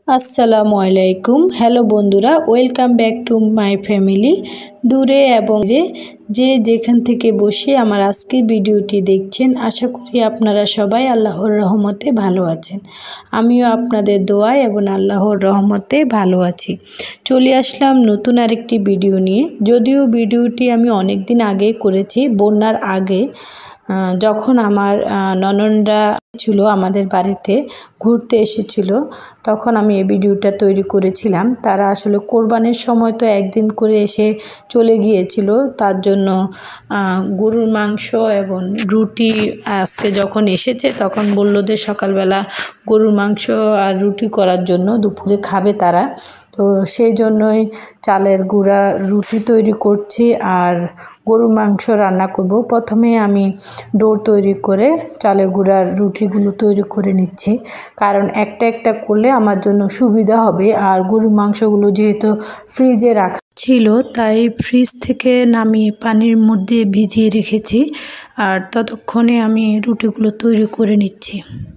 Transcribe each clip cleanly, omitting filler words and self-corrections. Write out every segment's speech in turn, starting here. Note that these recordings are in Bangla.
আসসালামু আলাইকুম। হ্যালো বন্ধুরা, welcome back to my family. দূরে এবং যে যেখান থেকে বসে আমার আজকের ভিডিওটি দেখছেন, আশা করি আপনারা সবাই আল্লাহর রহমতে ভালো আছেন। আমিও আপনাদের দোয়ায় এবং আল্লাহর রহমতে ভালো আছি। চলে আসলাম নতুন আরেকটি ভিডিও নিয়ে। যদিও ভিডিওটি আমি অনেক দিন আগে করেছি, বন্যার আগে, যখন আমার ননদরা ছিল আমাদের বাড়িতে ঘুরতে এসেছিল, তখন আমি এই ভিডিওটা তৈরি করেছিলাম। তারা আসলে কোরবানির সময় তো একদিন করে এসে চলে গিয়েছিল, তার জন্য গরুর মাংস এবং রুটি আজকে যখন এসেছে তখন বলল যে সকালবেলা গরুর মাংস আর রুটি করার জন্য, দুপুরে খাবে তারা। তো সেই জন্যই চালের গুঁড়া রুটি তৈরি করছি আর গরুর মাংস রান্না করব। প্রথমে আমি ডো তৈরি করে চালের গুঁড়ার রুটিগুলো তৈরি করে নিচ্ছি, কারণ একটা একটা করলে আমার জন্য সুবিধা হবে। আর গরুর মাংসগুলো যেহেতু ফ্রিজে রাখা ছিল, তাই ফ্রিজ থেকে নামিয়ে পানির মধ্যে ভিজিয়ে রেখেছি। আর ততক্ষণে আমি রুটিগুলো তৈরি করে নিচ্ছি।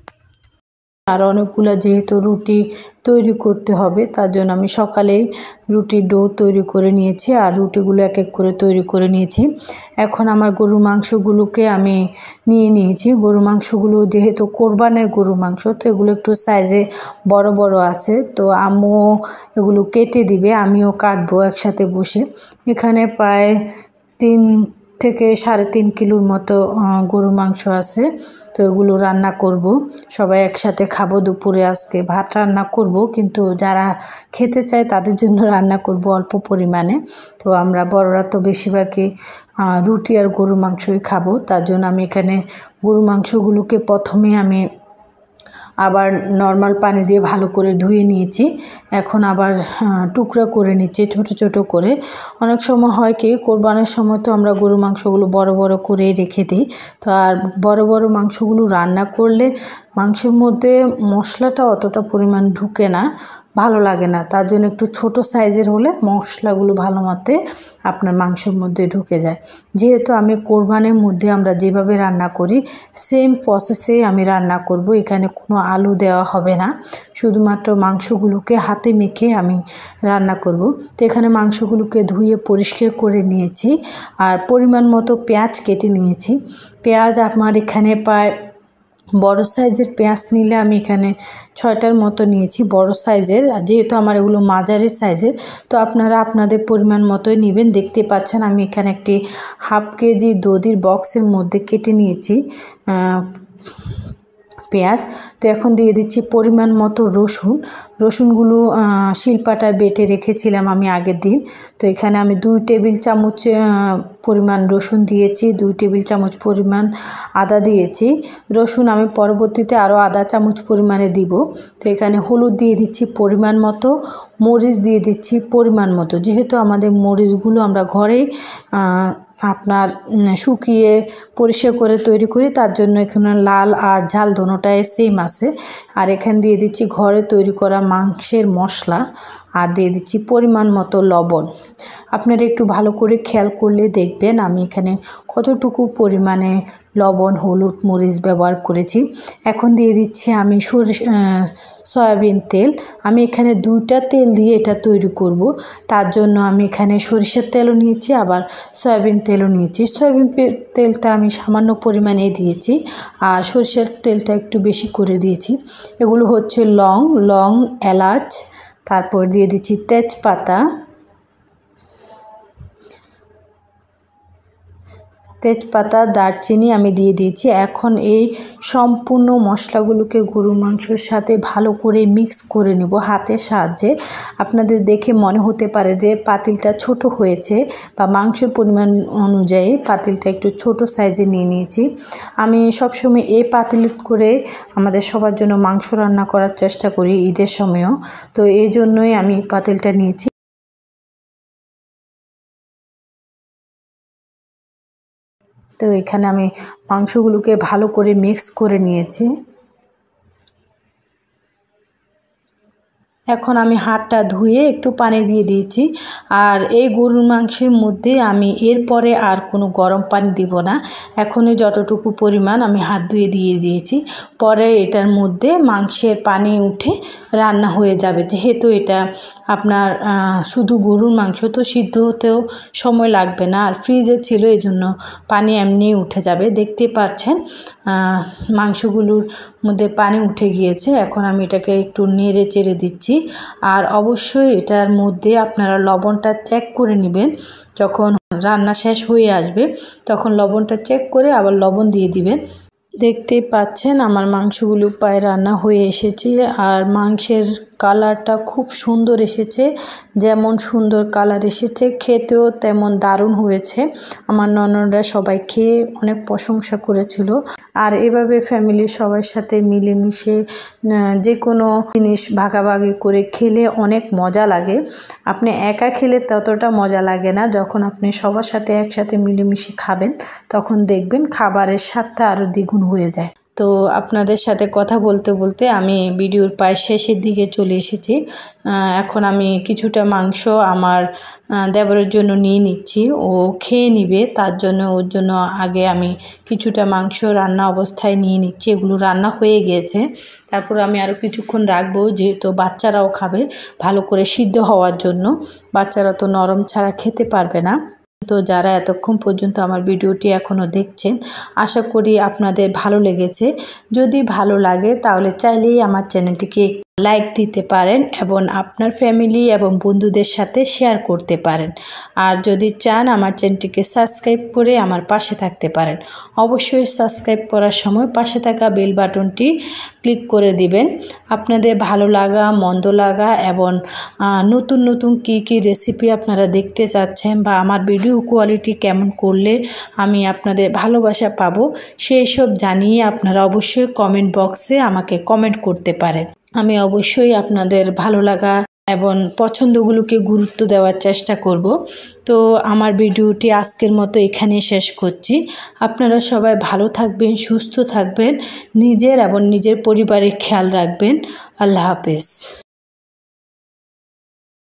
আর অনেকগুলো যেহেতু রুটি তৈরি করতে হবে, তার জন্য আমি সকালেই রুটির ডো তৈরি করে নিয়েছি আর রুটিগুলো এক এক করে তৈরি করে নিয়েছি। এখন আমার গরুর মাংসগুলোকে আমি নিয়ে নিয়েছি। গরুর মাংসগুলো যেহেতু কোরবানের গরুর মাংস, তো এগুলো একটু সাইজে বড় বড় আছে, তো আম্মুও এগুলো কেটে দিবে, আমিও কাটবো একসাথে বসে। এখানে প্রায় 3 থেকে 3.5 কিলোর মতো গরুর মাংস আছে। তো এগুলো রান্না করব, সবাই একসাথে খাবো। দুপুরে আজকে ভাত রান্না করব, কিন্তু যারা খেতে চায় তাদের জন্য রান্না করব অল্প পরিমাণে। তো আমরা বড়রা তো বেশিরভাগই রুটি আর গরুর মাংসই খাবো, তার জন্য আমি এখানে গরুর মাংসগুলোকে প্রথমে আমি আবার নর্মাল পানি দিয়ে ভালো করে ধুয়ে নিয়েছি। এখন আবার টুকরা করে নিচ্ছি ছোট ছোট করে। অনেক সময় হয় কি, কোরবানের সময় তো আমরা গরুর মাংসগুলো বড় বড় করে রেখে দিই। তো আর বড় বড় মাংসগুলো রান্না করলে মাংসের মধ্যে মশলাটা অতটা পরিমাণ ঢুকে না, ভালো লাগে না। তার জন্য একটু ছোট সাইজের হলে মশলাগুলো ভালো মতে আপনার মাংসের মধ্যে ঢুকে যায়। যেহেতু আমি কোরবানের মধ্যে আমরা যেভাবে রান্না করি সেম প্রসেসেই আমি রান্না করব। এখানে কোনো আলু দেওয়া হবে না, শুধুমাত্র মাংসগুলোকে হাতে মেখে আমি রান্না করব। তো এখানে মাংসগুলোকে ধুয়ে পরিষ্কার করে নিয়েছি আর পরিমাণ মতো পেঁয়াজ কেটে নিয়েছি। পেঁয়াজ আমার এখানে প্রায় বড় সাইজের পেঁয়াজ নিলে আমি এখানে 6টার মতো নিয়েছি বড় সাইজের। যেহেতু আমার এগুলো মাঝারি সাইজের, তো আপনারা আপনাদের পরিমাণ মতোই নেবেন। দেখতে পাচ্ছেন আমি এখানে একটি 1/2 কেজি দধির বক্সের মধ্যে কেটে নিয়েছি পেঁয়াজ। তো এখন দিয়ে দিচ্ছি পরিমাণ মতো রসুনগুলো শিলপাটায় বেটে রেখেছিলাম আমি আগের দিন। তো এখানে আমি 2 টেবিল চামচ পরিমাণ রসুন দিয়েছি, 2 টেবিল চামচ পরিমাণ আদা দিয়েছি। রসুন আমি পরবর্তীতে আরও আধা চামচ পরিমাণে দিব। তো এখানে হলুদ দিয়ে দিচ্ছি পরিমাণ মতো, মরিচ দিয়ে দিচ্ছি পরিমাণ মতো। যেহেতু আমাদের মরিচগুলো আমরা ঘরেই আপনার শুকিয়ে পরিষ্কার করে তৈরি করি, তার জন্য এখানে লাল আর ঝাল দোনোটাই সেম আছে। আর এখানে দিয়ে দিচ্ছি ঘরে তৈরি করা মাংসের মশলা আর দিয়ে দিচ্ছি পরিমাণ মতো লবণ। আপনারা একটু ভালো করে খেয়াল করলে দেখবেন আমি এখানে কতটুকু পরিমাণে লবণ, হলুদ, মরিচ ব্যবহার করেছি। এখন দিয়ে দিচ্ছি আমি সয়াবিন তেল। আমি এখানে 2টা তেল দিয়ে এটা তৈরি করব, তার জন্য আমি এখানে সরিষার তেলও নিয়েছি আবার সয়াবিন তেলও নিয়েছি। সয়াবিন তেলটা আমি সামান্য পরিমাণে দিয়েছি আর সরিষার তেলটা একটু বেশি করে দিয়েছি। এগুলো হচ্ছে লং, এলাচ, তারপর দিয়ে দিচ্ছি তেজপাতা, দারচিনি আমি দিয়ে দিয়েছি। এখন এই সম্পূর্ণ মশলাগুলোকে গরুর মাংসের সাথে ভালো করে মিক্স করে নেব হাতের সাহায্যে। আপনাদের দেখে মনে হতে পারে যে পাতিলটা ছোট হয়েছে, বা মাংসের পরিমাণ অনুযায়ী পাতিলটা একটু ছোট সাইজে নিয়ে নিয়েছি। আমি সবসময় এই পাতিল করে আমাদের সবার জন্য মাংস রান্না করার চেষ্টা করি ঈদের সময়ও, তো এই জন্যই আমি পাতিলটা নিয়েছি। তো এখানে আমি মাংসগুলোকে ভালো করে মিক্স করে নিয়েছি। এখন আমি হাতটা ধুয়ে একটু পানি দিয়ে দিয়েছি। আর এই গরুর মাংসের মধ্যে আমি এরপরে আর কোনো গরম পানি দিব না। এখনই যতটুকু পরিমাণ আমি হাত ধুয়ে দিয়ে দিয়েছি, পরে এটার মধ্যে মাংসের পানি উঠে রান্না হয়ে যাবে। যেহেতু এটা আপনার শুধু গরুর মাংস, তো সিদ্ধ হতেও সময় লাগবে না, আর ফ্রিজে ছিল এই জন্য পানি এমনি উঠে যাবে। দেখতে পাচ্ছেন মাংসগুলোর মধ্যে পানি উঠে গিয়েছে। এখন আমি এটাকে একটু নেড়ে চেড়ে দিচ্ছি। আর অবশ্যই এটার মধ্যে আপনারা লবণটা চেক করে নেবেন। যখন রান্না শেষ হয়ে আসবে তখন লবণটা চেক করে আবার লবণ দিয়ে দিবেন। দেখতে পাচ্ছেন আমার মাংসগুলো প্রায় রান্না হয়ে এসেছে, আর মাংসের কালারটা খুব সুন্দর এসেছে। যেমন সুন্দর কালার এসেছে, খেতেও তেমন দারুণ হয়েছে। আমার ননদরা সবাই খেয়ে অনেক প্রশংসা করেছিল। আর এভাবে ফ্যামিলির সবার সাথে মিলেমিশে যে কোনো জিনিস ভাগাভাগি করে খেলে অনেক মজা লাগে। আপনি একা খেলে ততটা মজা লাগে না, যখন আপনি সবার সাথে একসাথে মিলেমিশে খাবেন তখন দেখবেন খাবারের স্বাদটা আরও দ্বিগুণ হয়ে যায়। তো আপনাদের সাথে কথা বলতে বলতে আমি ভিডিওর প্রায় শেষের দিকে চলে এসেছি। এখন আমি কিছুটা মাংস আমার দেবরের জন্য নিয়ে নিচ্ছি, ও খেয়ে নিবে, তার জন্য ওর জন্য আগে আমি কিছুটা মাংস রান্না অবস্থায় নিয়ে নিচ্ছি। এগুলো রান্না হয়ে গিয়েছে, তারপর আমি আরও কিছুক্ষণ রাখবো, যেহেতু বাচ্চারাও খাবে, ভালো করে সিদ্ধ হওয়ার জন্য। বাচ্চারা তো নরম ছাড়া খেতে পারবে না। তো যারা এতক্ষণ পর্যন্ত আমার ভিডিওটি এখনও দেখছেন, আশা করি আপনাদের ভালো লেগেছে। যদি ভালো লাগে তাহলে চাইলেই আমার চ্যানেলটিকে লাইক দিতে পারেন এবং আপনার ফ্যামিলি এবং বন্ধুদের সাথে শেয়ার করতে পারেন। আর যদি চান আমার চ্যানেলটিকে সাবস্ক্রাইব করে আমার পাশে থাকতে পারেন। অবশ্যই সাবস্ক্রাইব করার সময় পাশে থাকা বেল বাটনটি ক্লিক করে দিবেন। আপনাদের ভালো লাগা, মন্দ লাগা এবং নতুন নতুন কী রেসিপি আপনারা দেখতে চাচ্ছেন, বা আমার ভিডিও কোয়ালিটি কেমন করলে আমি আপনাদের ভালোবাসা পাবো, সেই সব জানিয়ে আপনারা অবশ্যই কমেন্ট বক্সে আমাকে কমেন্ট করতে পারেন। আমি অবশ্যই আপনাদের ভালো লাগা এবং পছন্দগুলোকে গুরুত্ব দেওয়ার চেষ্টা করব। তো আমার ভিডিওটি আজকের মতো এখানেই শেষ করছি। আপনারা সবাই ভালো থাকবেন, সুস্থ থাকবেন, নিজের এবং নিজের পরিবারের খেয়াল রাখবেন। আল্লাহ হাফেজ।